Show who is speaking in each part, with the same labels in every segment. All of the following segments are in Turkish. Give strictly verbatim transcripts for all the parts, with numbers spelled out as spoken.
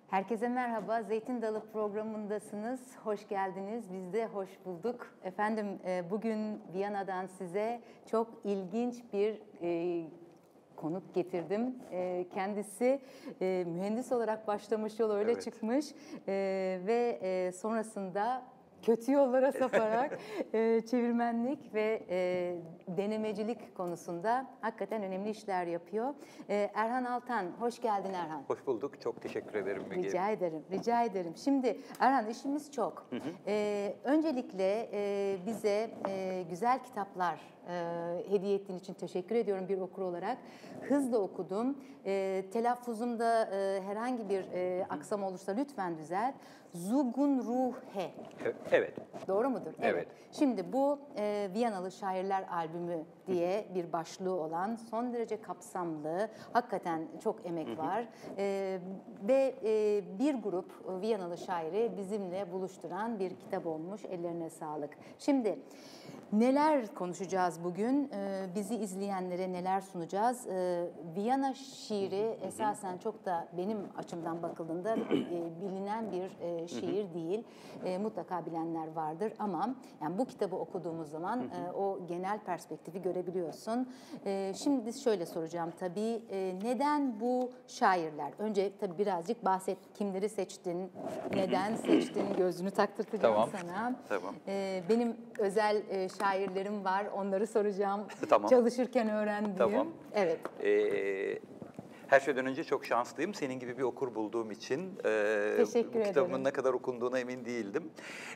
Speaker 1: Herkese merhaba. Zeytin Dalı programındasınız. Hoş geldiniz. Biz de hoş bulduk. Efendim bugün Viyana'dan size çok ilginç bir e, konuk getirdim. E, kendisi e, mühendis olarak başlamış, yol öyle
Speaker 2: Evet.
Speaker 1: çıkmış e, ve e, sonrasında kötü yollara saparak e, çevirmenlik ve e, denemecilik konusunda hakikaten önemli işler yapıyor. E, Erhan Altan, hoş geldin Erhan.
Speaker 2: Hoş bulduk. Çok teşekkür ederim Müge.
Speaker 1: Rica ederim, rica ederim. Şimdi Erhan, işimiz çok. Hı hı. E, öncelikle e, bize e, güzel kitaplar e, hediye ettiğin için teşekkür ediyorum bir okur olarak. Hızla okudum. E, telaffuzumda e, herhangi bir e, aksam olursa lütfen düzelt. Zugun Ruhe.
Speaker 2: Evet.
Speaker 1: Doğru mudur?
Speaker 2: Evet.
Speaker 1: Evet. Şimdi bu e, Viyanalı Şairler Albümü diye bir başlığı olan son derece kapsamlı, hakikaten çok emek var e, ve e, bir grup Viyanalı şairi bizimle buluşturan bir kitap olmuş. Ellerine sağlık. Şimdi neler konuşacağız bugün? E, bizi izleyenlere neler sunacağız? E, Viyana şiiri esasen çok da benim açımdan bakıldığında e, bilinen bir e, şiir değil. E, mutlaka bilenler vardır ama yani bu kitabı okuduğumuz zaman e, o genel perspektifi görebiliyorsun. E, şimdi şöyle soracağım tabii. E, neden bu şairler? Önce tabii birazcık bahset. Kimleri seçtin? Neden seçtin? Gözünü taktırtacağım
Speaker 2: Tamam.
Speaker 1: sana.
Speaker 2: Tamam.
Speaker 1: E, benim özel e, şairlerim var. Onları soracağım.
Speaker 2: Tamam.
Speaker 1: Çalışırken öğrendiğim.
Speaker 2: Tamam.
Speaker 1: Evet.
Speaker 2: Ee, her şeyden önce çok şanslıyım. Senin gibi bir okur bulduğum için. Ee,
Speaker 1: Teşekkür
Speaker 2: bu kitabımın
Speaker 1: ederim.
Speaker 2: ne kadar okunduğuna emin değildim.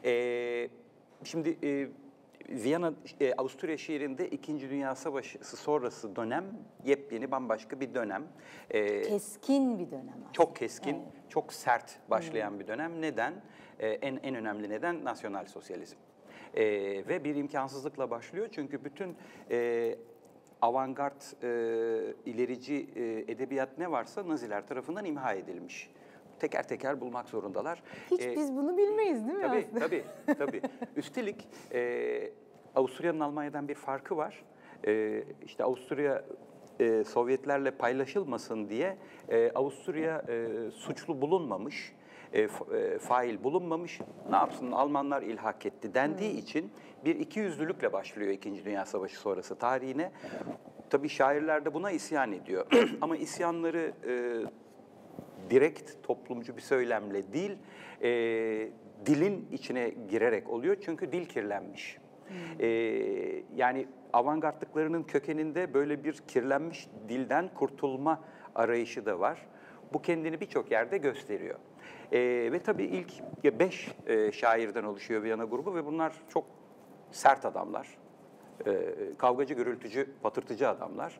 Speaker 2: Ee, şimdi e, Viyana, e, Avusturya şiirinde İkinci Dünya Savaşı sonrası dönem yepyeni bambaşka bir dönem. Ee,
Speaker 1: Keskin bir dönem aslında.
Speaker 2: Çok keskin,
Speaker 1: Evet.
Speaker 2: çok sert başlayan bir dönem. Neden? Ee, en en önemli neden nasyonal sosyalizm. Ee, ve bir imkansızlıkla başlıyor çünkü bütün e, avantgard, e, ilerici e, edebiyat ne varsa Naziler tarafından imha edilmiş. Teker teker bulmak zorundalar.
Speaker 1: Hiç
Speaker 2: Ee,
Speaker 1: biz bunu bilmeyiz değil mi
Speaker 2: Tabii,
Speaker 1: aslında?
Speaker 2: tabii, tabii. Üstelik e, Avusturya'nın Almanya'dan bir farkı var. E, işte Avusturya e, Sovyetlerle paylaşılmasın diye e, Avusturya e, suçlu bulunmamış, e, fa, e, fail bulunmamış. Ne yapsın? Almanlar ilhak etti dendiği hmm. için bir ikiyüzlülükle başlıyor İkinci Dünya Savaşı sonrası tarihine. Tabii şairler de buna isyan ediyor. Ama isyanları e, direkt toplumcu bir söylemle değil, e, dilin içine girerek oluyor. Çünkü dil kirlenmiş. Hmm. E, yani avantgardlıklarının kökeninde böyle bir kirlenmiş dilden kurtulma arayışı da var. Bu kendini birçok yerde gösteriyor. E, ve tabii ilk beş e, şairden oluşuyor Viyana grubu ve bunlar çok sert adamlar. E, kavgacı, gürültücü, patırtıcı adamlar.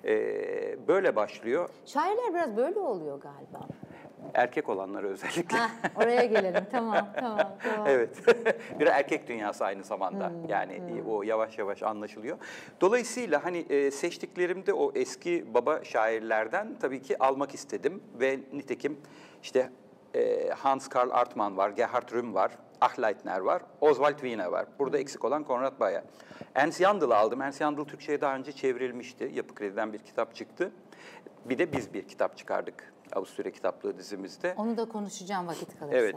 Speaker 2: E, böyle başlıyor.
Speaker 1: Şairler biraz böyle oluyor galiba.
Speaker 2: Erkek olanları özellikle.
Speaker 1: Heh, oraya gelelim. Tamam, tamam, tamam.
Speaker 2: Evet. Bir erkek dünyası aynı zamanda. Hmm, yani hmm. o yavaş yavaş anlaşılıyor. Dolayısıyla hani e, seçtiklerimde o eski baba şairlerden tabii ki almak istedim ve nitekim işte e, Hans Karl Artmann var, Gerhard Rühm var, Achleitner var, Oswald Wiener var. Burada hmm. eksik olan Konrad Bayer. Ernst Jandl'ı aldım. Ernst Jandl Türkçe'ye daha önce çevrilmişti. Yapı Kredi'den bir kitap çıktı. Bir de biz bir kitap çıkardık Avusturya Kitaplığı dizimizde.
Speaker 1: Onu da konuşacağım vakit kalırsa.
Speaker 2: Evet.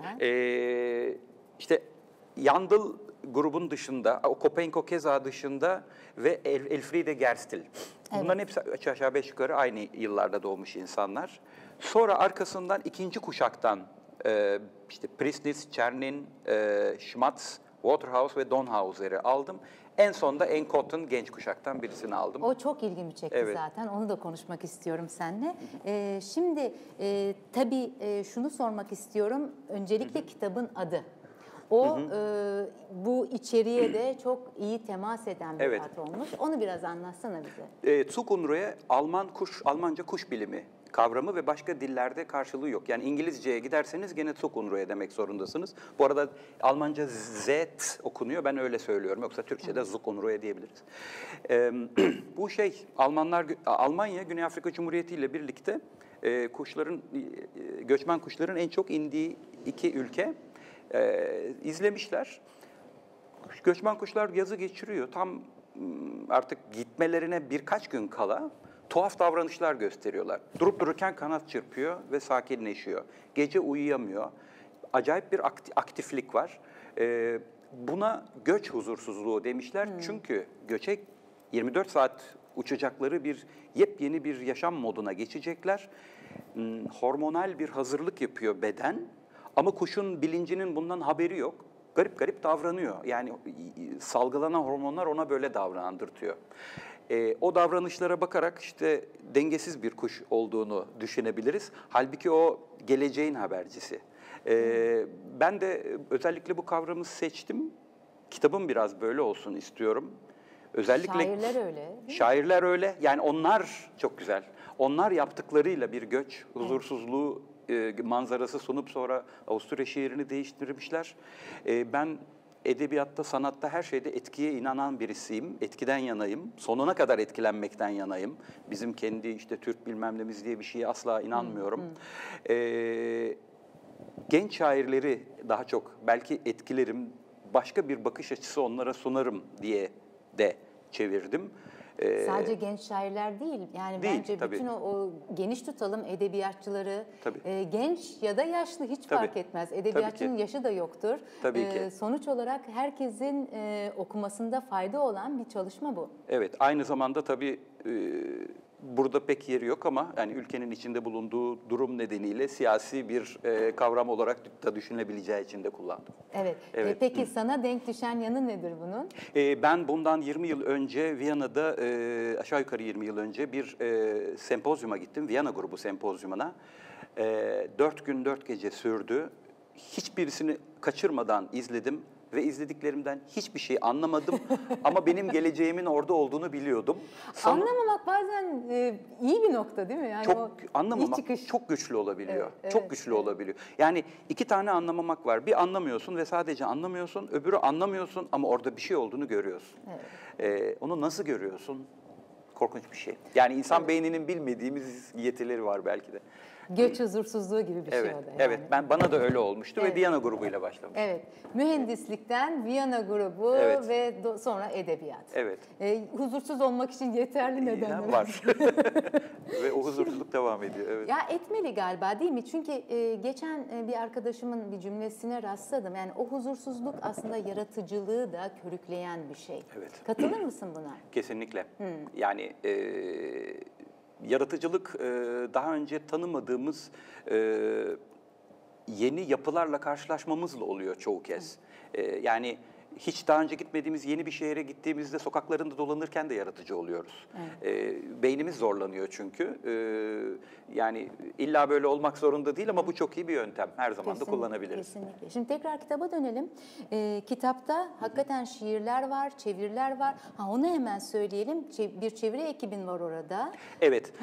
Speaker 2: E, işte Jandl grubun dışında, o Kopenko keza dışında ve El, Elfriede Gerstil. Bunların evet. hepsi aşağı beş yukarı aynı yıllarda doğmuş insanlar. Sonra arkasından ikinci kuşaktan e, işte Priesnitz, Czernin, e, Schmatz, Waterhouse ve Donhauser'i aldım. En sonda Enkotten genç kuşaktan birisini aldım.
Speaker 1: O çok ilgimi çekti evet. zaten. Onu da konuşmak istiyorum seninle. Ee, şimdi e, tabii e, şunu sormak istiyorum. Öncelikle hı hı. kitabın adı. O hı hı. E, bu içeriğe de çok iyi temas eden bir evet. ad olmuş. Onu biraz anlatsana bize.
Speaker 2: E, Zugunruhe Alman kuş, Almanca kuş bilimi kavramı ve başka dillerde karşılığı yok. Yani İngilizceye giderseniz gene Zugunruhe demek zorundasınız. Bu arada Almanca Z okunuyor. Ben öyle söylüyorum. Yoksa Türkçe'de Zugunruhe diyebiliriz. Ee, bu şey Almanlar Almanya Güney Afrika Cumhuriyeti ile birlikte e, kuşların e, göçmen kuşların en çok indiği iki ülke e, izlemişler. Göçmen kuşlar yazı geçiriyor. Tam artık gitmelerine birkaç gün kala tuhaf davranışlar gösteriyorlar. Durup dururken kanat çırpıyor ve sakinleşiyor. Gece uyuyamıyor. Acayip bir aktiflik var. Ee, buna göç huzursuzluğu demişler. Hmm. Çünkü göçe yirmi dört saat uçacakları bir yepyeni bir yaşam moduna geçecekler. Hmm, hormonal bir hazırlık yapıyor beden. Ama kuşun bilincinin bundan haberi yok. Garip garip davranıyor. Yani salgılanan hormonlar ona böyle davrandırtıyor. E, o davranışlara bakarak işte dengesiz bir kuş olduğunu düşünebiliriz. Halbuki o geleceğin habercisi. E, ben de özellikle bu kavramı seçtim. Kitabım biraz böyle olsun istiyorum. Özellikle
Speaker 1: şairler öyle.
Speaker 2: Şairler öyle. Yani onlar çok güzel. Onlar yaptıklarıyla bir göç, huzursuzluğu e, manzarası sunup sonra Avusturya şiirini değiştirmişler. E, ben edebiyatta, sanatta, her şeyde etkiye inanan birisiyim. Etkiden yanayım. Sonuna kadar etkilenmekten yanayım. Bizim kendi işte Türk bilmem nemiz diye bir şeye asla inanmıyorum. Hmm, hmm. E, genç şairleri daha çok belki etkilerim, başka bir bakış açısı onlara sunarım diye de çevirdim.
Speaker 1: Ee, Sadece genç şairler değil, yani
Speaker 2: değil,
Speaker 1: bence
Speaker 2: tabii.
Speaker 1: bütün o, o geniş tutalım edebiyatçıları, e, genç ya da yaşlı hiç
Speaker 2: tabii.
Speaker 1: fark etmez. Edebiyatçının yaşı da yoktur.
Speaker 2: Tabii
Speaker 1: ee,
Speaker 2: ki.
Speaker 1: Sonuç olarak herkesin e, okumasında fayda olan bir çalışma bu.
Speaker 2: Evet, aynı zamanda tabii e, burada pek yeri yok ama yani ülkenin içinde bulunduğu durum nedeniyle siyasi bir e, kavram olarak da düşünülebileceği için de kullandım.
Speaker 1: Evet. evet. E, peki Hı. sana denk düşen yanı nedir bunun?
Speaker 2: E, ben bundan yirmi yıl önce Viyana'da, e, aşağı yukarı yirmi yıl önce bir e, sempozyuma gittim. Viyana grubu sempozyumuna. E, dört gün dört gece sürdü. Hiçbirisini kaçırmadan izledim. Ve izlediklerimden hiçbir şey anlamadım ama benim geleceğimin orada olduğunu biliyordum.
Speaker 1: Son... Anlamamak bazen e, iyi bir nokta değil mi? Yani
Speaker 2: çok
Speaker 1: o
Speaker 2: anlamamak çok güçlü olabiliyor. Evet, çok
Speaker 1: evet, güçlü
Speaker 2: evet. olabiliyor. Yani iki tane anlamamak var. Bir anlamıyorsun ve sadece anlamıyorsun. Öbürü anlamıyorsun ama orada bir şey olduğunu görüyorsun. Evet. Ee, onu nasıl görüyorsun? Korkunç bir şey. Yani insan evet. beyninin bilmediğimiz yetileri var belki de.
Speaker 1: Göç huzursuzluğu gibi bir
Speaker 2: evet,
Speaker 1: şey o da. Yani.
Speaker 2: Evet, ben bana da öyle olmuştu evet. ve Viyana grubuyla başlamıştım.
Speaker 1: Evet, mühendislikten Viyana grubu evet. ve do- sonra edebiyat.
Speaker 2: Evet.
Speaker 1: E, huzursuz olmak için yeterli nedenler
Speaker 2: var. Ve o huzursuzluk devam ediyor. Evet.
Speaker 1: Ya etmeli galiba değil mi? Çünkü e, geçen e, bir arkadaşımın bir cümlesine rastladım. Yani o huzursuzluk aslında yaratıcılığı da körükleyen bir şey.
Speaker 2: Evet.
Speaker 1: Katılır mısın buna?
Speaker 2: Kesinlikle. Hmm. Yani e, yaratıcılık e, daha önce tanımadığımız e, yeni yapılarla karşılaşmamızla oluyor çoğu kez. Hmm. E, yani hiç daha önce gitmediğimiz yeni bir şehre gittiğimizde sokaklarında dolanırken de yaratıcı oluyoruz. Evet. E, beynimiz zorlanıyor çünkü. E, yani illa böyle olmak zorunda değil ama bu çok iyi bir yöntem. Her zaman
Speaker 1: kesinlikle,
Speaker 2: da kullanabiliriz.
Speaker 1: Kesinlikle. Şimdi tekrar kitaba dönelim. E, kitapta hakikaten şiirler var, çeviriler var. Ha, onu hemen söyleyelim. Bir çeviri ekibin var orada.
Speaker 2: Evet.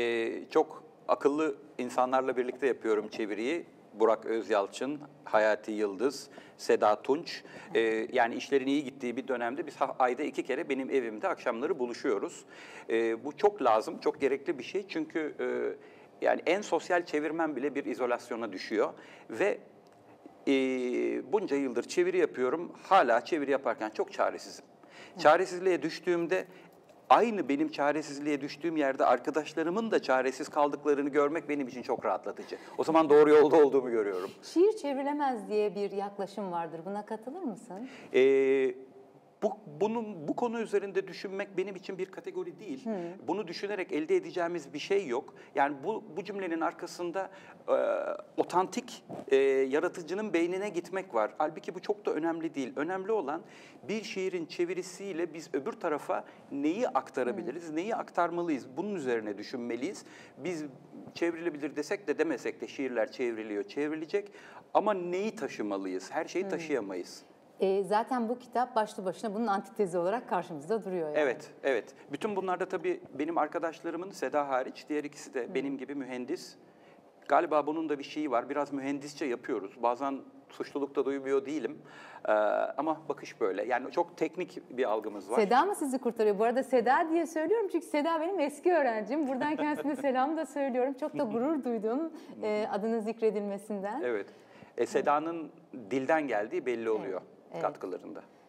Speaker 2: E, çok akıllı insanlarla birlikte yapıyorum çeviriyi. Burak Özyalçın, Hayati Yıldız, Seda Tunç. Ee, yani işlerin iyi gittiği bir dönemde biz ayda iki kere benim evimde akşamları buluşuyoruz. Ee, bu çok lazım, çok gerekli bir şey. Çünkü e, yani en sosyal çevirmen bile bir izolasyona düşüyor. Ve e, bunca yıldır çeviri yapıyorum, hala çeviri yaparken çok çaresizim. Çaresizliğe düştüğümde... Aynı benim çaresizliğe düştüğüm yerde arkadaşlarımın da çaresiz kaldıklarını görmek benim için çok rahatlatıcı. O zaman doğru yolda olduğumu görüyorum.
Speaker 1: Şiir çevrilemez diye bir yaklaşım vardır. Buna katılır mısın?
Speaker 2: Ee, bu, bunun, bu konu üzerinde düşünmek benim için bir kategori değil. Hmm. Bunu düşünerek elde edeceğimiz bir şey yok. Yani bu, bu cümlenin arkasında e, otantik e, yaratıcının beynine gitmek var. Halbuki bu çok da önemli değil. Önemli olan bir şiirin çevirisiyle biz öbür tarafa neyi aktarabiliriz, hmm. neyi aktarmalıyız? Bunun üzerine düşünmeliyiz. Biz çevrilebilir desek de demesek de şiirler çevriliyor, çevrilecek. Ama neyi taşımalıyız? Her şeyi hmm. taşıyamayız.
Speaker 1: E, zaten bu kitap başlı başına bunun antitezi olarak karşımızda duruyor. Yani.
Speaker 2: Evet, evet. Bütün bunlarda tabii benim arkadaşlarımın, Seda hariç, diğer ikisi de Hı. benim gibi mühendis. Galiba bunun da bir şeyi var. Biraz mühendisçe yapıyoruz. Bazen suçluluk da duymuyor değilim. Ee, ama bakış böyle. Yani çok teknik bir algımız var.
Speaker 1: Seda mı sizi kurtarıyor? Bu arada Seda diye söylüyorum çünkü Seda benim eski öğrencim. Buradan kendisine selam da söylüyorum. Çok da gurur duydum e, adının zikredilmesinden.
Speaker 2: Evet. E, Seda'nın dilden geldiği belli oluyor. Evet. Evet. Katkılarında.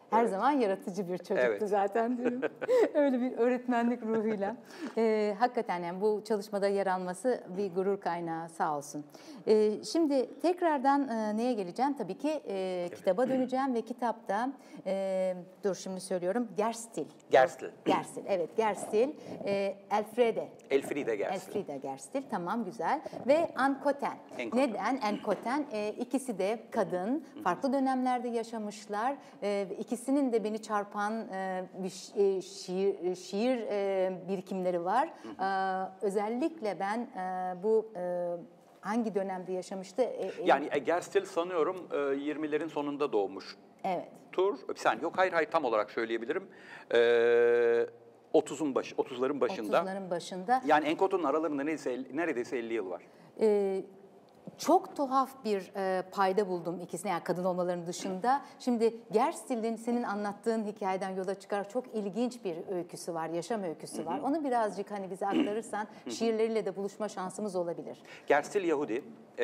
Speaker 1: Her
Speaker 2: Evet.
Speaker 1: zaman yaratıcı bir çocuktu
Speaker 2: Evet.
Speaker 1: zaten diyorum. Öyle bir öğretmenlik ruhuyla. Ee, hakikaten yani bu çalışmada yer alması bir gurur kaynağı, sağ olsun. Ee, şimdi tekrardan e, neye geleceğim? Tabii ki e, kitaba döneceğim ve kitapta, e, dur şimdi söylüyorum, Gerstil.
Speaker 2: Gerstil.
Speaker 1: Gerstil, evet Gerstil. E, Elfriede.
Speaker 2: Elfriede Gerstil.
Speaker 1: Elfriede Gerstil, tamam güzel. Ve Ankoten.
Speaker 2: Enkoten.
Speaker 1: Neden Enkoten? E, ikisi de kadın, farklı dönemlerde yaşamışlar. E, ikisinin de beni çarpan e, bir şi- e, şiir, şiir e, birikimleri var. E, özellikle ben e, bu e, hangi dönemde yaşamıştı? E, e,
Speaker 2: Yani e, Gerstil sanıyorum e, yirmilerin sonunda doğmuş.
Speaker 1: Evet.
Speaker 2: Tur, bir saniye, yok hayır hayır tam olarak söyleyebilirim. Ee, otuzun baş, otuzların başında.
Speaker 1: otuzların başında.
Speaker 2: Yani Enkoten'un aralarında neredeyse, neredeyse elli yıl var.
Speaker 1: Ee, çok tuhaf bir e, payda buldum ikisine, yani kadın olmalarının dışında. Şimdi Gerstil'in senin anlattığın hikayeden yola çıkar çok ilginç bir öyküsü var, yaşam öyküsü var. Onu birazcık hani bize aktarırsan şiirleriyle de buluşma şansımız olabilir.
Speaker 2: Gerstil Yahudi. Ee,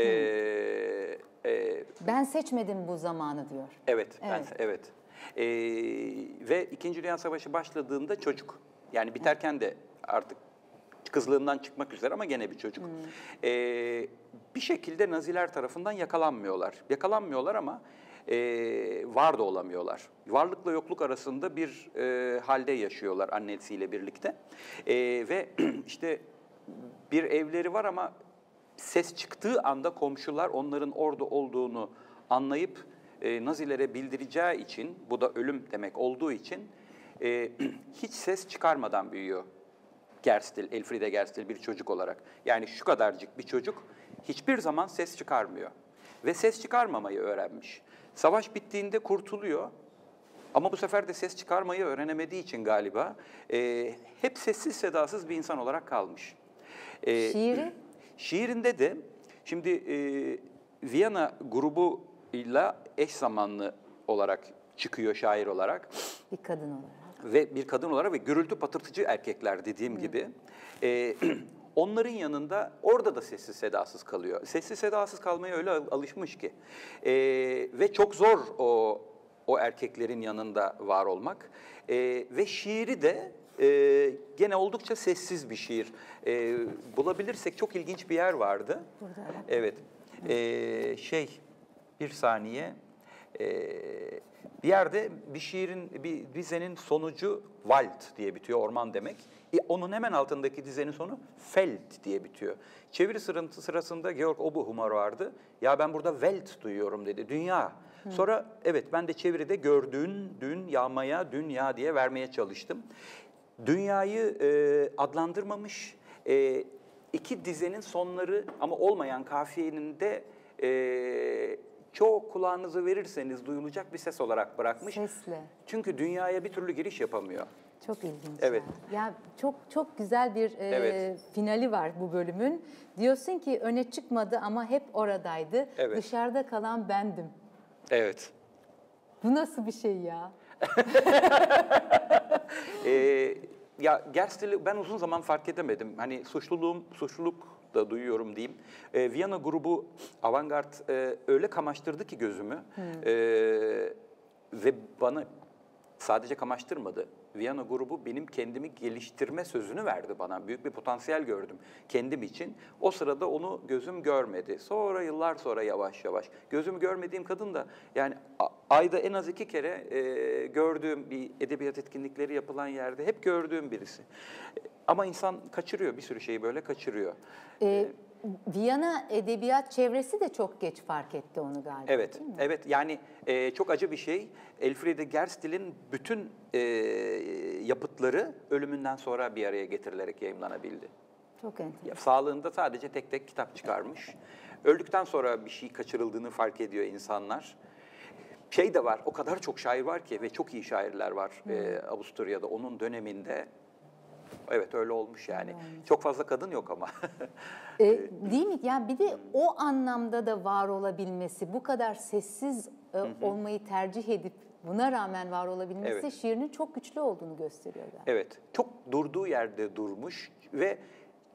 Speaker 2: e,
Speaker 1: Ben seçmedim bu zamanı diyor.
Speaker 2: evet, ben,
Speaker 1: Evet.
Speaker 2: evet. Ee, ve İkinci Dünya Savaşı başladığında çocuk. Yani biterken de artık kızlığından çıkmak üzere ama gene bir çocuk. Ee, bir şekilde Naziler tarafından yakalanmıyorlar. Yakalanmıyorlar ama e, var da olamıyorlar. Varlıkla yokluk arasında bir e, halde yaşıyorlar annesiyle birlikte. E, ve işte bir evleri var ama ses çıktığı anda komşular onların orada olduğunu anlayıp e, Nazilere bildireceği için, bu da ölüm demek olduğu için e, hiç ses çıkarmadan büyüyor. Gerstil, Elfriede Gerstil bir çocuk olarak. Yani şu kadarcık bir çocuk hiçbir zaman ses çıkarmıyor. Ve ses çıkarmamayı öğrenmiş. Savaş bittiğinde kurtuluyor. Ama bu sefer de ses çıkarmayı öğrenemediği için galiba e, hep sessiz sedasız bir insan olarak kalmış. E,
Speaker 1: Şiiri?
Speaker 2: Şiirinde de şimdi e, Viyana grubuyla eş zamanlı olarak çıkıyor şair olarak.
Speaker 1: Bir kadın olarak.
Speaker 2: Ve bir kadın olarak ve gürültü patırtıcı erkekler dediğim gibi. E, onların yanında orada da sessiz sedasız kalıyor. Sessiz sedasız kalmaya öyle al- alışmış ki. E, ve çok zor o o erkeklerin yanında var olmak. E, ve şiiri de e, gene oldukça sessiz bir şiir. E, bulabilirsek çok ilginç bir yer vardı.
Speaker 1: Burada.
Speaker 2: Evet. E, şey, bir saniye. E, bir yerde bir şiirin, bir dizenin sonucu Wald diye bitiyor, orman demek. E, onun hemen altındaki dizenin sonu Feld diye bitiyor. Çeviri sırası- sırasında Georg Oberhummer vardı. Ya ben burada Welt duyuyorum dedi, dünya. Sonra evet ben de çeviride gördüğün, dün, yağmaya, dünya diye vermeye çalıştım. Dünyayı e, adlandırmamış, e, iki dizenin sonları ama olmayan kafiyenin de e, çok kulağınızı verirseniz duyulacak bir ses olarak bırakmış.
Speaker 1: Sesle.
Speaker 2: Çünkü dünyaya bir türlü giriş yapamıyor.
Speaker 1: Çok ilginç.
Speaker 2: Evet.
Speaker 1: Ya, ya çok çok güzel bir e,
Speaker 2: Evet.
Speaker 1: finali var bu bölümün. Diyorsun ki öne çıkmadı ama hep oradaydı.
Speaker 2: Evet.
Speaker 1: Dışarıda kalan bendim.
Speaker 2: Evet.
Speaker 1: Bu nasıl bir şey ya?
Speaker 2: Ee, ya Gerstil'i ben uzun zaman fark edemedim. Hani suçluluğum, suçluluk da duyuyorum diyeyim. Ee, Viyana grubu avantgard e, öyle kamaştırdı ki gözümü. Ee, ve bana sadece kamaştırmadı. Viyana grubu benim kendimi geliştirme sözünü verdi bana. Büyük bir potansiyel gördüm kendim için. O sırada onu gözüm görmedi. Sonra yıllar sonra yavaş yavaş. Gözüm görmediğim kadın da yani a- ayda en az iki kere e, gördüğüm bir edebiyat etkinlikleri yapılan yerde hep gördüğüm birisi. Ama insan kaçırıyor, bir sürü şeyi böyle kaçırıyor.
Speaker 1: Ee, Viyana edebiyat çevresi de çok geç fark etti onu galiba.
Speaker 2: Evet,
Speaker 1: değil mi?
Speaker 2: evet. Yani e, çok acı bir şey. Elfriede Gerstil'in bütün e, yapıtları ölümünden sonra bir araya getirilerek yayımlanabildi.
Speaker 1: Çok enteresan.
Speaker 2: Ya, sağlığında sadece tek tek kitap çıkarmış. Öldükten sonra bir şey kaçırıldığını fark ediyor insanlar. Şey de var, o kadar çok şair var ki ve çok iyi şairler var e, Avusturya'da onun döneminde. Evet öyle olmuş yani. Çok fazla kadın yok ama.
Speaker 1: E, değil mi? Yani bir de o anlamda da var olabilmesi, bu kadar sessiz e, olmayı tercih edip buna rağmen var olabilmesi
Speaker 2: Evet.
Speaker 1: şiirinin çok güçlü olduğunu gösteriyor galiba.
Speaker 2: Evet, çok durduğu yerde durmuş ve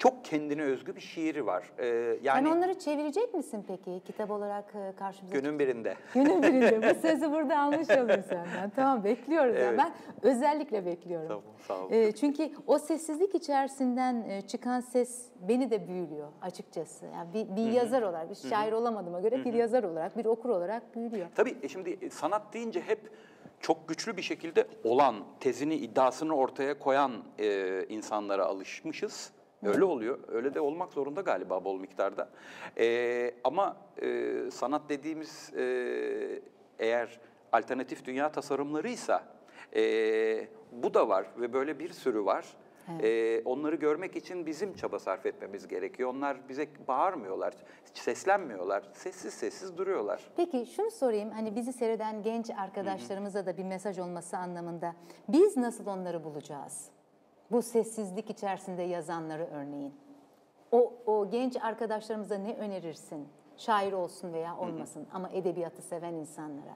Speaker 2: çok kendine özgü bir şiiri var. Ee, yani
Speaker 1: Sen onları çevirecek misin peki kitap olarak e, karşımıza?
Speaker 2: günün birinde.
Speaker 1: Günün birinde. Bu sözü burada almış olayım senden. Tamam, bekliyoruz.
Speaker 2: Evet.
Speaker 1: Yani. Ben özellikle bekliyorum.
Speaker 2: Tamam, sağ ol.
Speaker 1: E, çünkü o sessizlik içerisinden e, çıkan ses beni de büyülüyor açıkçası. Yani bir, bir yazar olarak, bir şair olamadığıma göre bir yazar olarak, bir okur olarak büyülüyor.
Speaker 2: Tabii e, şimdi sanat deyince hep çok güçlü bir şekilde olan, tezini, iddiasını ortaya koyan e, insanlara alışmışız. Öyle oluyor. Öyle de olmak zorunda galiba bol miktarda. E, ama e, sanat dediğimiz e, eğer alternatif dünya tasarımlarıysa e, bu da var ve böyle bir sürü var.
Speaker 1: Evet.
Speaker 2: Ee, onları görmek için bizim çaba sarf etmemiz gerekiyor. Onlar bize bağırmıyorlar, seslenmiyorlar, sessiz sessiz duruyorlar.
Speaker 1: Peki şunu sorayım, hani bizi seyreden genç arkadaşlarımıza da bir mesaj olması anlamında. Biz nasıl onları bulacağız? Bu sessizlik içerisinde yazanları örneğin. O, o genç arkadaşlarımıza ne önerirsin? Şair olsun veya olmasın, hı hı, ama edebiyatı seven insanlara.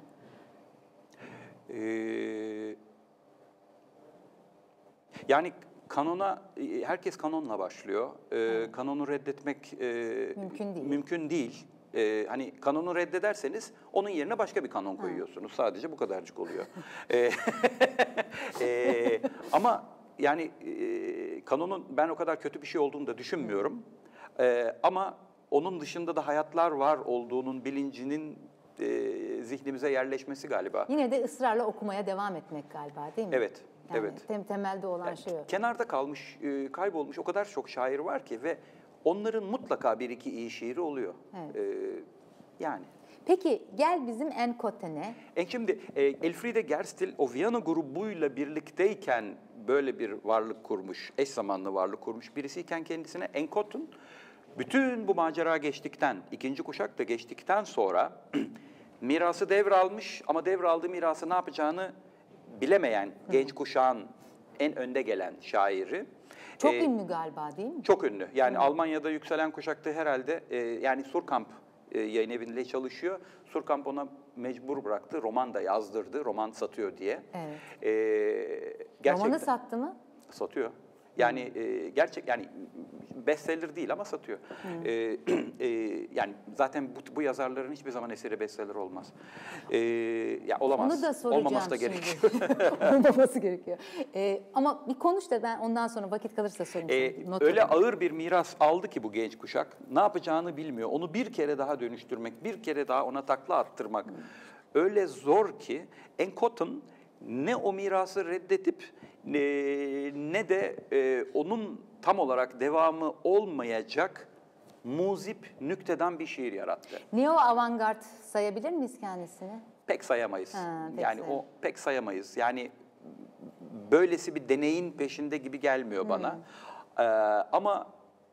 Speaker 2: Ee, yani kanona, herkes kanonla başlıyor. Ee, evet. Kanonu reddetmek e,
Speaker 1: mümkün değil.
Speaker 2: Mümkün değil. Ee, hani kanonu reddederseniz onun yerine başka bir kanon koyuyorsunuz. Ha. Sadece bu kadarcık oluyor. ee, e, ama yani e, kanonun ben o kadar kötü bir şey olduğunu da düşünmüyorum. Ee, ama onun dışında da hayatlar var olduğunun bilincinin e, zihnimize yerleşmesi galiba.
Speaker 1: Yine de ısrarla okumaya devam etmek galiba, değil mi?
Speaker 2: Evet.
Speaker 1: Yani
Speaker 2: evet.
Speaker 1: Tem temelde olan
Speaker 2: yani
Speaker 1: şey o.
Speaker 2: Kenarda kalmış, e, kaybolmuş o kadar çok şair var ki ve onların mutlaka bir iki iyi şiiri oluyor.
Speaker 1: Evet.
Speaker 2: Ee, yani.
Speaker 1: Peki gel bizim Enkoten'e.
Speaker 2: E şimdi e, Elfriede Gerstil o Viyana grubuyla birlikteyken böyle bir varlık kurmuş, eş zamanlı varlık kurmuş birisiyken kendisine Enkoten bütün bu macera geçtikten, ikinci kuşak da geçtikten sonra mirası devralmış ama devraldığı mirası ne yapacağını bilemeyen genç kuşağın en önde gelen şairi.
Speaker 1: Çok
Speaker 2: ee,
Speaker 1: ünlü galiba, değil mi?
Speaker 2: Çok ünlü. Yani Hı. Almanya'da yükselen kuşakta herhalde e, yani Surkamp e, yayın eviyle çalışıyor. Surkamp ona mecbur bıraktı. Roman da yazdırdı. Roman satıyor diye.
Speaker 1: Evet.
Speaker 2: Ee, gerçekten,
Speaker 1: romanı sattı mı?
Speaker 2: Satıyor. Yani e, gerçek yani bestseller değil ama satıyor. E, e, yani zaten bu, bu yazarların hiçbir zaman eseri bestseller olmaz. E, ya olamaz.
Speaker 1: Onu da soracağım
Speaker 2: Olmaması da
Speaker 1: şimdi.
Speaker 2: gerekiyor.
Speaker 1: Olmaması gerekiyor. E, ama bir konuş da ben ondan sonra vakit kalırsa sorayım.
Speaker 2: E, öyle ağır bir miras aldı ki bu genç kuşak. Ne yapacağını bilmiyor. Onu bir kere daha dönüştürmek, bir kere daha ona takla attırmak. Hmm. Öyle zor ki Enkoten ne o mirası reddedip ne, ne de e, onun tam olarak devamı olmayacak muzip, nükteden bir şiir yarattı.
Speaker 1: Neo avantgard sayabilir miyiz kendisini?
Speaker 2: Pek sayamayız.
Speaker 1: Ha, pek
Speaker 2: yani
Speaker 1: sayalım.
Speaker 2: o pek sayamayız. Yani böylesi bir deneyin peşinde gibi gelmiyor hmm. bana. Ee, ama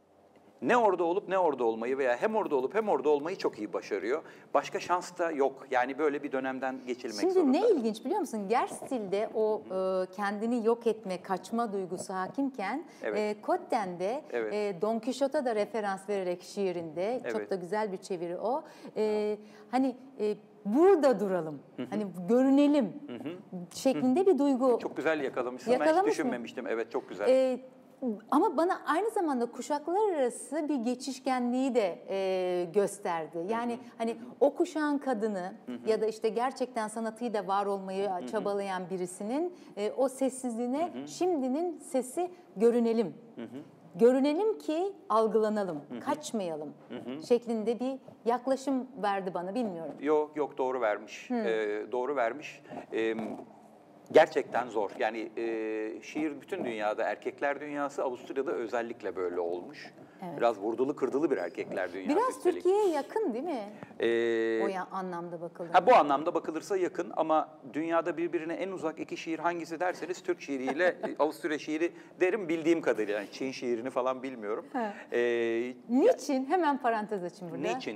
Speaker 2: ne orada olup ne orada olmayı veya hem orada olup hem orada olmayı çok iyi başarıyor. Başka şans da yok. Yani böyle bir dönemden geçilmek
Speaker 1: Şimdi
Speaker 2: zorunda.
Speaker 1: Şimdi ne ilginç biliyor musun? Gerstil'de o e, kendini yok etme, kaçma duygusu hakimken evet. e, Kotten'de evet. e, Don Quixote'a da referans vererek şiirinde, evet. çok da güzel bir çeviri o. E, hani e, burada duralım, hı hı. hani görünelim hı hı. şeklinde hı. bir duygu.
Speaker 2: Çok güzel yakalamışsın. Ben hiç düşünmemiştim. Mı? Evet, çok güzel.
Speaker 1: E, Ama bana aynı zamanda kuşaklar arası bir geçişkenliği de e, gösterdi. Yani hı hı. hani o kuşağın kadını hı hı. ya da işte gerçekten sanatıyla var olmayı hı hı. çabalayan birisinin e, o sessizliğine hı hı. şimdinin sesi görünelim. Hı hı. Görünelim ki algılanalım, hı hı. kaçmayalım hı hı. şeklinde bir yaklaşım verdi bana, bilmiyorum.
Speaker 2: Yok yok doğru vermiş, ee, doğru vermiş. Ee, Gerçekten zor. Yani e, şiir bütün dünyada, erkekler dünyası, Avusturya'da özellikle böyle olmuş. Evet. Biraz vurdulu kırdılı bir erkekler dünyası.
Speaker 1: Biraz Türkiye'ye yakın değil mi?
Speaker 2: Ee,
Speaker 1: o ya, anlamda bakılırsa.
Speaker 2: Ha, bu anlamda bakılırsa yakın ama dünyada birbirine en uzak iki şiir hangisi derseniz Türk şiiriyle Avusturya şiiri derim bildiğim kadarıyla. Yani Çin şiirini falan bilmiyorum.
Speaker 1: Ee, niçin? Yani, hemen parantez açın burada.
Speaker 2: Niçin?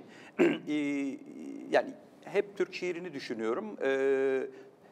Speaker 2: Yani hep Türk şiirini düşünüyorum. Ee,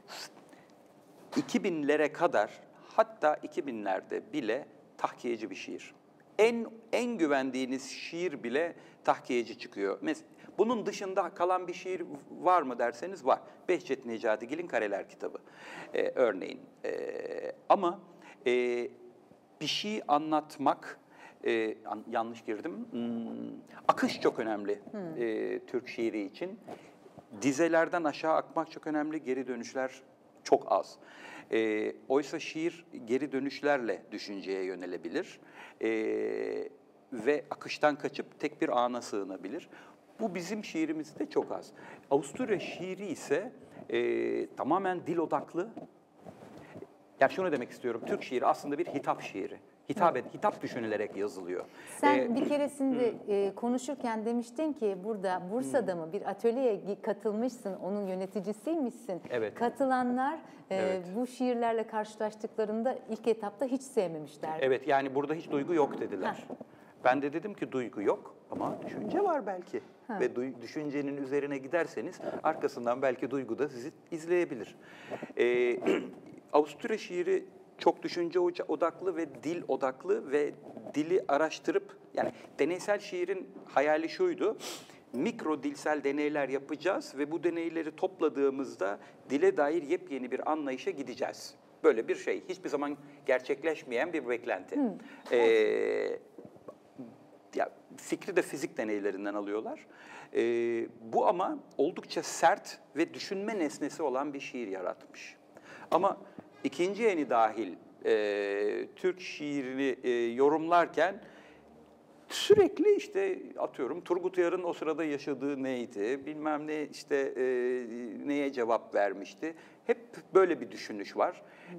Speaker 2: iki binlere kadar, hatta iki binlerde bile tahkiyeci bir şiir. En en güvendiğiniz şiir bile tahkiyeci çıkıyor. Mesela bunun dışında kalan bir şiir var mı derseniz var. Behçet Necatigil'in Kareler kitabı ee, örneğin. Ee, ama e, bir şey anlatmak e, an- yanlış girdim. Hmm, akış çok önemli e, Türk şiiri için. Dizelerden aşağı akmak çok önemli, geri dönüşler çok az. E, oysa şiir geri dönüşlerle düşünceye yönelebilir e, ve akıştan kaçıp tek bir ana sığınabilir. Bu bizim şiirimizde çok az. Avusturya şiiri ise e, tamamen dil odaklı. Yani şunu demek istiyorum, Türk şiiri aslında bir hitap şiiri. Hitap, et, hitap düşünülerek yazılıyor.
Speaker 1: Sen
Speaker 2: Ee,
Speaker 1: bir keresinde e, konuşurken demiştin ki burada Bursa'da mı bir atölyeye gi- katılmışsın, onun yöneticisiymişsin.
Speaker 2: Evet.
Speaker 1: Katılanlar e,
Speaker 2: Evet.
Speaker 1: bu şiirlerle karşılaştıklarında ilk etapta hiç sevmemişler.
Speaker 2: Evet, yani burada hiç duygu yok dediler. Ben de dedim ki duygu yok ama düşünce var belki. Ve duy- düşüncenin üzerine giderseniz arkasından belki duygu da sizi izleyebilir. Ee, Avusturya şiiri çok düşünce oca- odaklı ve dil odaklı ve dili araştırıp, yani deneysel şiirin hayali şuydu: mikro dilsel deneyler yapacağız ve bu deneyleri topladığımızda dile dair yepyeni bir anlayışa gideceğiz. Böyle bir şey. Hiçbir zaman gerçekleşmeyen bir beklenti. Ee, ya, fikri de fizik deneylerinden alıyorlar. Ee, bu ama oldukça sert ve düşünme nesnesi olan bir şiir yaratmış. Ama ikinci yeni dahil e, Türk şiirini e, yorumlarken sürekli işte atıyorum Turgut Uyar'ın o sırada yaşadığı neydi, bilmem ne işte e, neye cevap vermişti. Hep böyle bir düşünüş var.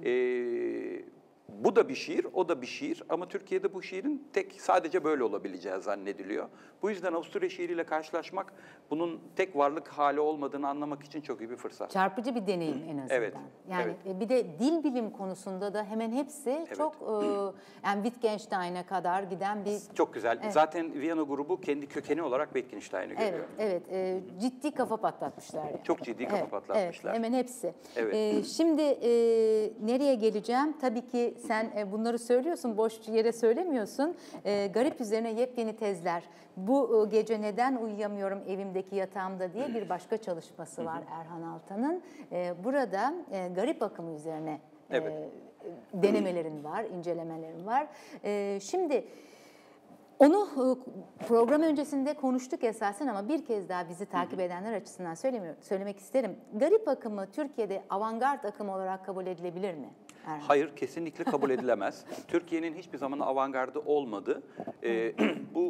Speaker 2: E, bu da bir şiir, o da bir şiir ama Türkiye'de bu şiirin tek sadece böyle olabileceği zannediliyor. Bu yüzden Avusturya şiiriyle karşılaşmak, bunun tek varlık hali olmadığını anlamak için çok iyi bir fırsat.
Speaker 1: Çarpıcı bir deneyim en azından.
Speaker 2: Evet,
Speaker 1: Yani
Speaker 2: evet.
Speaker 1: bir de dil bilim konusunda da hemen hepsi çok e, yani Wittgenstein'e kadar giden bir
Speaker 2: Çok güzel.
Speaker 1: Evet.
Speaker 2: Zaten Viyana grubu kendi kökeni olarak Wittgenstein'i görüyor.
Speaker 1: Evet, evet. E, ciddi kafa patlatmışlar yani.
Speaker 2: Çok ciddi kafa
Speaker 1: Evet,
Speaker 2: patlatmışlar.
Speaker 1: Evet, hemen hepsi.
Speaker 2: Evet.
Speaker 1: E, şimdi e, nereye geleceğim? Tabii ki sen e, bunları söylüyorsun, boş yere söylemiyorsun. E, garip üzerine yepyeni tezler. Bu e, gece neden uyuyamıyorum evimdeki yatağımda diye bir başka çalışması var Erhan Altan'ın. E, burada e, garip akımı üzerine e,
Speaker 2: Evet.
Speaker 1: denemelerin var, incelemelerin var. E, şimdi... Onu e, program öncesinde konuştuk esasen ama bir kez daha bizi takip edenler açısından söylemiyorum, söylemek isterim. Garip akımı Türkiye'de avantgard akım olarak kabul edilebilir mi Erhan?
Speaker 2: Hayır, kesinlikle kabul edilemez. Türkiye'nin hiçbir zaman avantgardı olmadı. Ee, bu,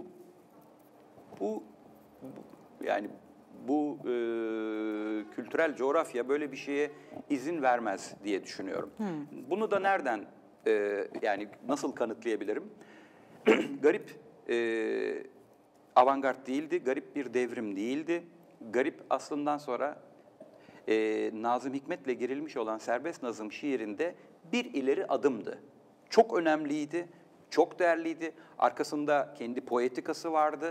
Speaker 2: bu, bu, yani bu e, kültürel coğrafya böyle bir şeye izin vermez diye düşünüyorum. Bunu da nereden, e, yani nasıl kanıtlayabilirim? Garip e, avantgard değildi, garip bir devrim değildi. Garip aslından sonra e, Nazım Hikmet'le girilmiş olan serbest nazım şiirinde bir ileri adımdı. Çok önemliydi, çok değerliydi. Arkasında kendi poetikası vardı.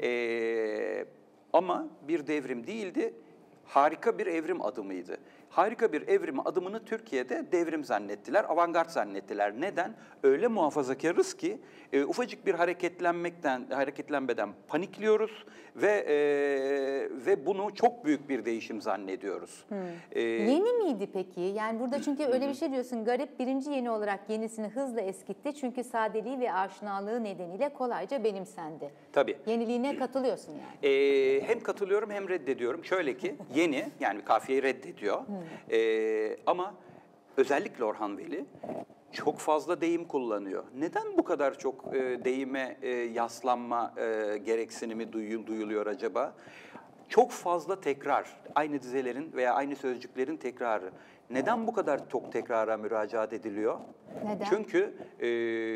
Speaker 2: E, ama bir devrim değildi, harika bir evrim adımıydı. Harika bir evrim adımını Türkiye'de devrim zannettiler, avantgard zannettiler. Neden? Öyle muhafazakarız ki e, ufacık bir hareketlenmekten, hareketlenmeden panikliyoruz ve e, ve bunu çok büyük bir değişim zannediyoruz.
Speaker 1: Hmm.
Speaker 2: E,
Speaker 1: Yeni miydi peki? Yani burada çünkü öyle bir şey diyorsun. Garip birinci yeni olarak yenisini hızla eskitti. Çünkü sadeliği ve aşinalığı nedeniyle kolayca benimsendi.
Speaker 2: tabii.
Speaker 1: Yeniliğine katılıyorsun yani.
Speaker 2: Ee, hem katılıyorum hem reddediyorum. Şöyle ki yeni, yani kafiyeyi reddediyor. Ee, ama özellikle Orhan Veli çok fazla deyim kullanıyor. Neden bu kadar çok e, deyime e, yaslanma e, gereksinimi duyu- duyuluyor acaba? Çok fazla tekrar, aynı dizelerin veya aynı sözcüklerin tekrarı. Neden bu kadar çok tekrara müracaat ediliyor?
Speaker 1: Neden?
Speaker 2: Çünkü e,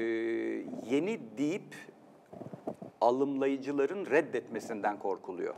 Speaker 2: yeni deyip alımlayıcıların reddetmesinden korkuluyor.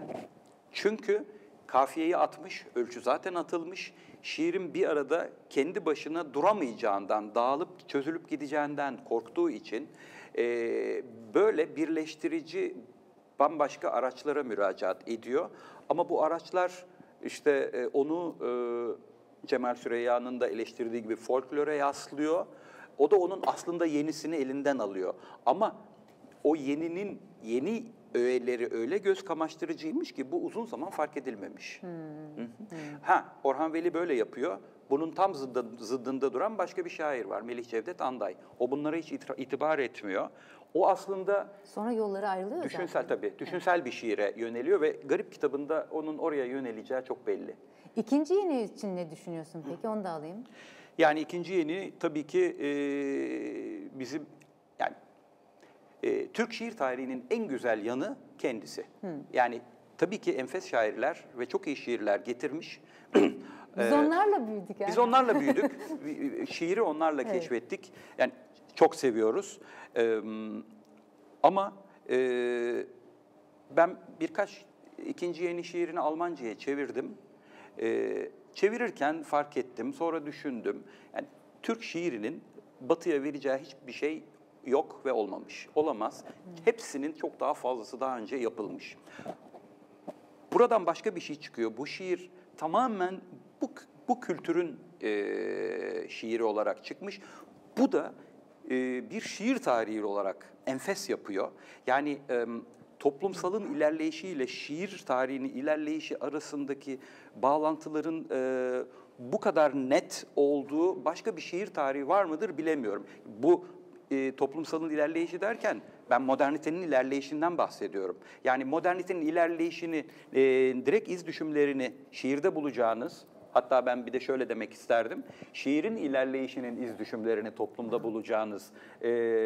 Speaker 2: Çünkü kafiyeyi atmış, ölçü zaten atılmış, şiirin bir arada kendi başına duramayacağından, dağılıp çözülüp gideceğinden korktuğu için e, böyle birleştirici bambaşka araçlara müracaat ediyor. Ama bu araçlar işte e, onu e, Cemal Süreyya'nın da eleştirdiği gibi folklore yaslıyor. O da onun aslında yenisini elinden alıyor. Ama o yeninin yeni öğeleri öyle göz kamaştırıcıymış ki bu uzun zaman fark edilmemiş. Hı hı. Ha, Orhan Veli böyle yapıyor. Bunun tam zıddı- zıddında duran başka bir şair var, Melih Cevdet Anday. O bunlara hiç itibar etmiyor. o aslında
Speaker 1: Sonra yolları ayrılıyor
Speaker 2: düşünsel
Speaker 1: zaten.
Speaker 2: tabii, düşünsel bir şiire yöneliyor ve Garip kitabında onun oraya yöneleceği çok belli.
Speaker 1: İkinci yeni için ne düşünüyorsun peki? Onu da alayım.
Speaker 2: Yani ikinci yeni tabii ki e, bizim yani e, Türk şiir tarihinin en güzel yanı kendisi. Yani tabii ki enfes şairler ve çok iyi şiirler getirmiş.
Speaker 1: Biz onlarla büyüdük. Yani.
Speaker 2: Biz onlarla büyüdük. Şiiri onlarla
Speaker 1: Evet.
Speaker 2: keşfettik. Yani çok seviyoruz. Ee, ama e, ben birkaç ikinci yeni şiirini Almanca'ya çevirdim. Ee, çevirirken fark ettim, sonra düşündüm. Yani Türk şiirinin Batı'ya vereceği hiçbir şey yok ve olmamış. Olamaz. Hepsinin çok daha fazlası daha önce yapılmış. Buradan başka bir şey çıkıyor. Bu şiir tamamen bu, bu kültürün e, şiiri olarak çıkmış. Bu da e, bir şiir tarihi olarak enfes yapıyor. Yani e, toplumsalın ilerleyişiyle şiir tarihinin ilerleyişi arasındaki bağlantıların e, bu kadar net olduğu başka bir şiir tarihi var mıdır bilemiyorum. Bu e, toplumsalın ilerleyişi derken ben modernitenin ilerleyişinden bahsediyorum. Yani modernitenin ilerleyişini, e, direkt iz düşümlerini şiirde bulacağınız, hatta ben bir de şöyle demek isterdim, şiirin ilerleyişinin iz düşümlerini toplumda bulacağınız e,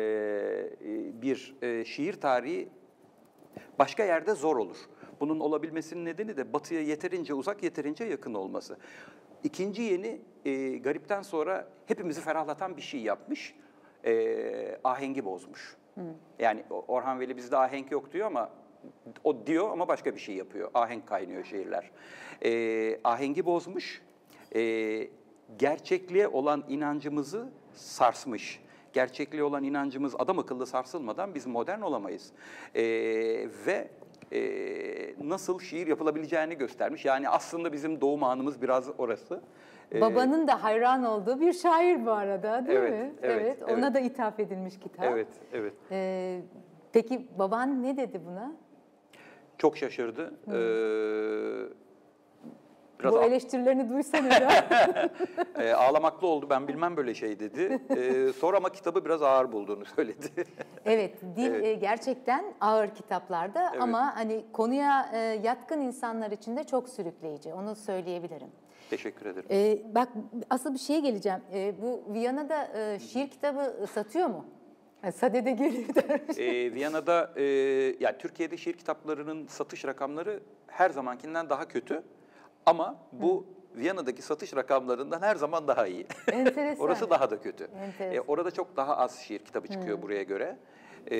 Speaker 2: bir e, şiir tarihi başka yerde zor olur. Bunun olabilmesinin nedeni de Batı'ya yeterince uzak, yeterince yakın olması. İkinci yeni, e, Garip'ten sonra hepimizi ferahlatan bir şey yapmış, e, ahengi bozmuş. Hı. Yani Orhan Veli bizde ahenk yok diyor ama o diyor ama başka bir şey yapıyor. Ahenk kaynıyor şiirler. E, ahengi bozmuş, e, gerçekliğe olan inancımızı sarsmış. Gerçekliğe olan inancımız adam akıllı sarsılmadan biz modern olamayız. E, ve e, nasıl şiir yapılabileceğini göstermiş. Yani aslında bizim doğum anımız biraz orası.
Speaker 1: Babanın da hayran olduğu bir şair bu arada, değil
Speaker 2: evet,
Speaker 1: mi?
Speaker 2: Evet,
Speaker 1: evet.
Speaker 2: evet.
Speaker 1: Ona da ithaf edilmiş kitap.
Speaker 2: Evet, evet.
Speaker 1: Ee, peki baban ne dedi buna?
Speaker 2: Çok şaşırdı.
Speaker 1: Hmm.
Speaker 2: Ee, biraz
Speaker 1: bu eleştirilerini duysa da.
Speaker 2: e, ağlamaklı oldu, ben bilmem böyle şey dedi. Ee, sonra ama kitabı biraz ağır bulduğunu söyledi.
Speaker 1: Evet, dil
Speaker 2: Evet.
Speaker 1: e, gerçekten ağır kitaplarda
Speaker 2: Evet.
Speaker 1: ama hani konuya e, yatkın insanlar için de çok sürükleyici. Onu söyleyebilirim.
Speaker 2: Teşekkür ederim.
Speaker 1: Ee, bak asıl bir şeye geleceğim. Ee, bu Viyana'da e, şiir kitabı satıyor mu? Yani Sade'de geliyor dermiş.
Speaker 2: e, Viyana'da, e, yani Türkiye'de şiir kitaplarının satış rakamları her zamankinden daha kötü. Ama bu Hı. Viyana'daki satış rakamlarından her zaman daha iyi.
Speaker 1: Enteresan.
Speaker 2: Orası daha da kötü.
Speaker 1: Enteresan.
Speaker 2: E, orada çok daha az şiir kitabı çıkıyor Hı. buraya göre. E,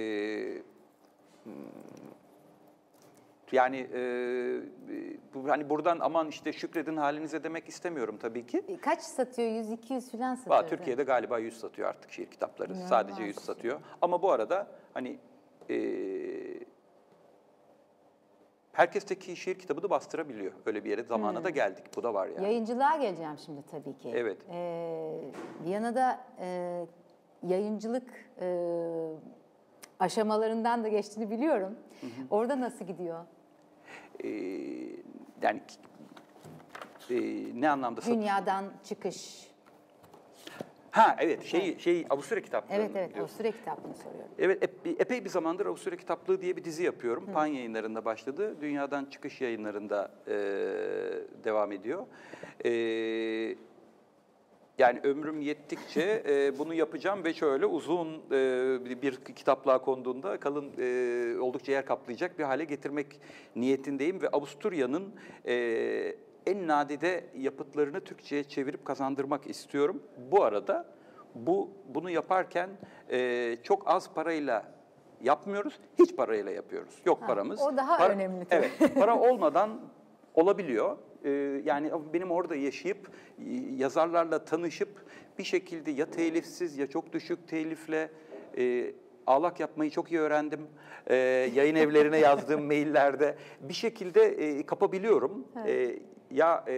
Speaker 2: Yani e, bu, hani buradan aman işte şükredin halinize demek istemiyorum tabii ki.
Speaker 1: Kaç satıyor? yüz iki yüz falan satıyor.
Speaker 2: Aa, Türkiye'de galiba yüz satıyor artık şiir kitapları.
Speaker 1: İnanılmaz.
Speaker 2: Sadece yüz satıyor. Ama bu arada hani e, herkesteki şiir kitabı da bastırabiliyor. Öyle bir yere zamana hmm. da geldik. Bu da var yani.
Speaker 1: Yayıncılığa geleceğim şimdi tabii ki.
Speaker 2: Evet.
Speaker 1: Ee, Viyana'da e, yayıncılık e, aşamalarından da geçtiğini biliyorum. Hı hı. Orada nasıl gidiyor?
Speaker 2: Ee, yani e, ne anlamda?
Speaker 1: Dünyadan çıkış.
Speaker 2: Ha evet, şey evet. şey Avusturya kitaplığı.
Speaker 1: Evet evet, Avusturya kitaplığını soruyorum.
Speaker 2: Evet, epey, epey bir zamandır Avusturya kitaplığı diye bir dizi yapıyorum. Hı. Pan Yayınları'nda başladı. Dünyadan Çıkış Yayınları'nda e, devam ediyor. E, yani ömrüm yettikçe e, bunu yapacağım ve şöyle uzun e, bir kitaplığa konduğunda kalın e, oldukça yer kaplayacak bir hale getirmek niyetindeyim ve Avusturya'nın e, en nadide yapıtlarını Türkçe'ye çevirip kazandırmak istiyorum. Bu arada bu bunu yaparken e, çok az parayla yapmıyoruz, hiç parayla yapıyoruz. Yok ha, paramız.
Speaker 1: O daha
Speaker 2: Para,
Speaker 1: önemli tabii.
Speaker 2: Evet, para olmadan olabiliyor. Ee, yani benim orada yaşayıp, yazarlarla tanışıp bir şekilde ya telifsiz ya çok düşük telifle e, ağlak yapmayı çok iyi öğrendim. E, yayın evlerine yazdığım maillerde bir şekilde e, kapabiliyorum. Evet. E, ya e,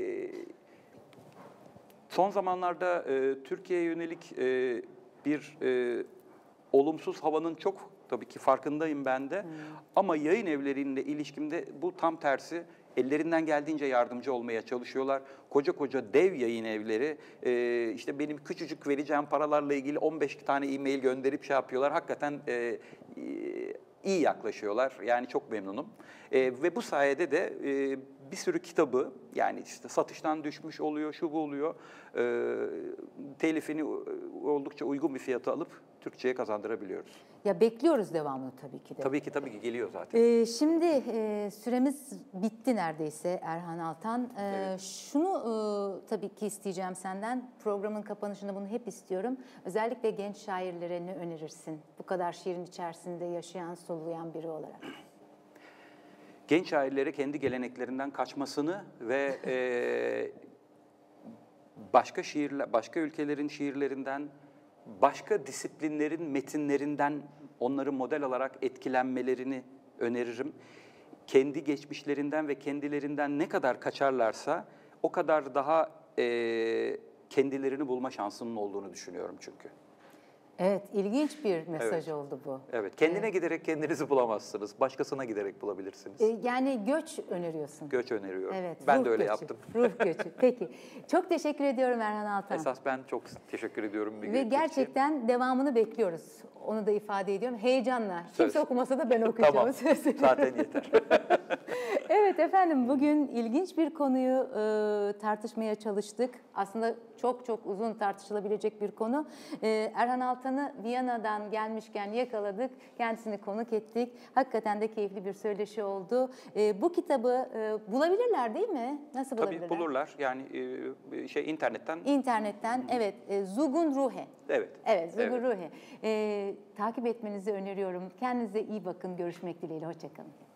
Speaker 2: son zamanlarda e, Türkiye'ye yönelik e, bir e, olumsuz havanın çok tabii ki farkındayım ben de. Hmm. Ama yayın evleriyle ilişkimde bu tam tersi. ellerinden geldiğince yardımcı olmaya çalışıyorlar. Koca koca dev yayın evleri, e, işte benim küçücük vereceğim paralarla ilgili on beş tane e-mail gönderip şey yapıyorlar. Hakikaten e, e, iyi yaklaşıyorlar. Yani çok memnunum. E, ve bu sayede de e, bir sürü kitabı, yani işte satıştan düşmüş oluyor, şu bu oluyor, e, telifini oldukça uygun bir fiyata alıp Türkçe'ye kazandırabiliyoruz.
Speaker 1: Ya bekliyoruz devamını tabii ki de.
Speaker 2: Tabii ki tabii ki geliyor zaten.
Speaker 1: Ee, şimdi e, süremiz bitti neredeyse Erhan Altan. Ee,
Speaker 2: Evet.
Speaker 1: Şunu e, tabii ki isteyeceğim senden. Programın kapanışında bunu hep istiyorum. Özellikle genç şairlere ne önerirsin? Bu kadar şiirin içerisinde yaşayan, soluyan biri olarak.
Speaker 2: Genç şairlere kendi geleneklerinden kaçmasını ve e, başka şiirler, başka ülkelerin şiirlerinden, başka disiplinlerin metinlerinden onları model alarak etkilenmelerini öneririm. Kendi geçmişlerinden ve kendilerinden ne kadar kaçarlarsa o kadar daha e, kendilerini bulma şansının olduğunu düşünüyorum çünkü.
Speaker 1: Evet, ilginç bir mesaj
Speaker 2: Evet.
Speaker 1: oldu bu.
Speaker 2: Evet, kendine giderek kendinizi bulamazsınız. Başkasına giderek bulabilirsiniz.
Speaker 1: Ee, yani göç öneriyorsun.
Speaker 2: Göç öneriyorum.
Speaker 1: Evet,
Speaker 2: Ben
Speaker 1: ruh
Speaker 2: de öyle
Speaker 1: göçü,
Speaker 2: yaptım.
Speaker 1: Ruh göçü. Peki. Çok teşekkür ediyorum Erhan Altan.
Speaker 2: Esas ben çok teşekkür ediyorum. bir
Speaker 1: Ve
Speaker 2: gün
Speaker 1: gerçekten devamını bekliyoruz. Onu da ifade ediyorum. Heyecanla.
Speaker 2: Söz.
Speaker 1: Kimse okumasa da ben okuyacağım.
Speaker 2: Tamam.
Speaker 1: Söz veriyorum.
Speaker 2: Zaten yeter.
Speaker 1: Evet efendim, bugün ilginç bir konuyu e, tartışmaya çalıştık. Aslında çok çok uzun tartışılabilecek bir konu. E, Erhan Altan'ı Viyana'dan gelmişken yakaladık. Kendisini konuk ettik. Hakikaten de keyifli bir söyleşi oldu. E, bu kitabı e, bulabilirler değil mi? Nasıl bulabilirler?
Speaker 2: Tabii bulurlar. Yani e, şey internetten.
Speaker 1: İnternetten, evet. E, Zugun Ruhe.
Speaker 2: Evet.
Speaker 1: Evet, Zugun
Speaker 2: Evet.
Speaker 1: Ruhe. E, takip etmenizi öneriyorum. Kendinize iyi bakın. Görüşmek dileğiyle. Hoşça kalın.